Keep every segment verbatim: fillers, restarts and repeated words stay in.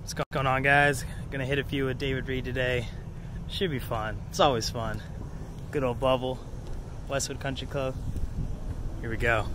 What's going on, guys? Gonna hit a few with David Reed today. Should be fun. It's always fun. Good old bubble. Westwood Country Club. Here we go.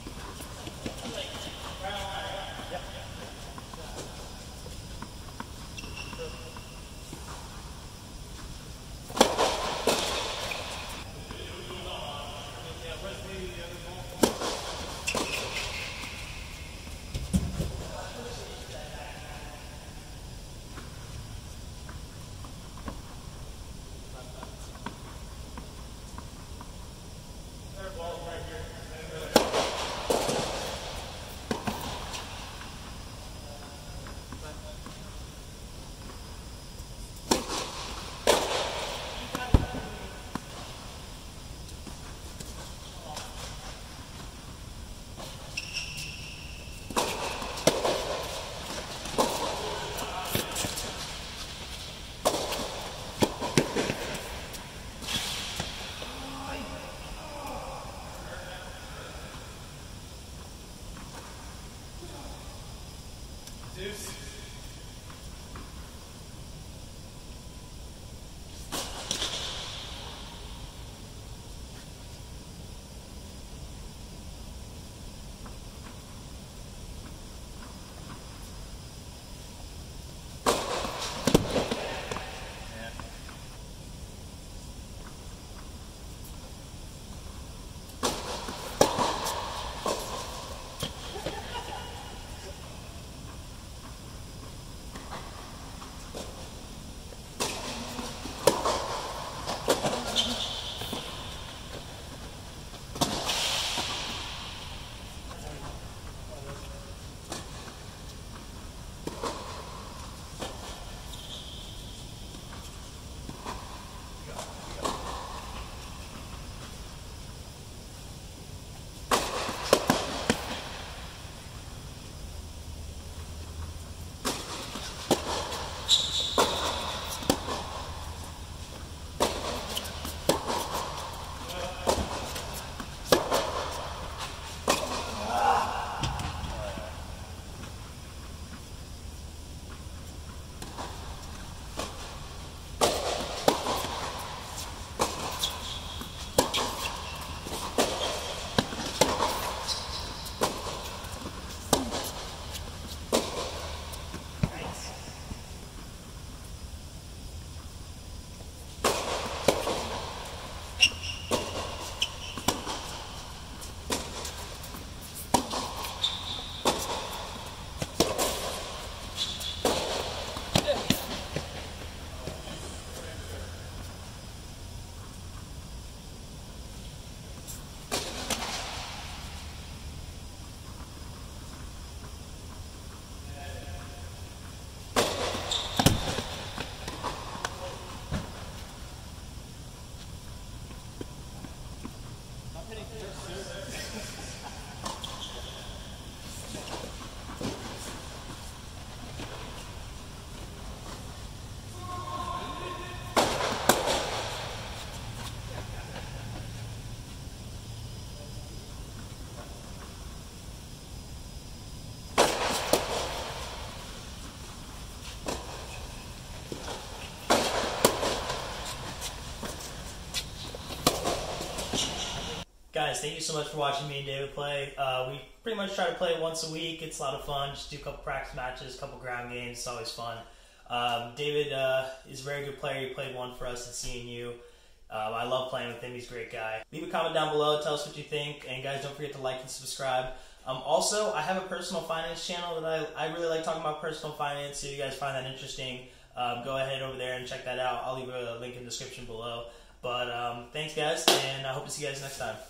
Guys, thank you so much for watching me and David play. Uh, we pretty much try to play once a week. It's a lot of fun. Just do a couple practice matches, a couple ground games. It's always fun. Um, David uh, is a very good player. He played one for us at C N U. Um, I love playing with him. He's a great guy. Leave a comment down below. Tell us what you think. And guys, don't forget to like and subscribe. Um, also, I have a personal finance channel that I, I really like talking about personal finance. So if you guys find that interesting, um, go ahead over there and check that out. I'll leave a link in the description below. But um, thanks, guys, and I hope to see you guys next time.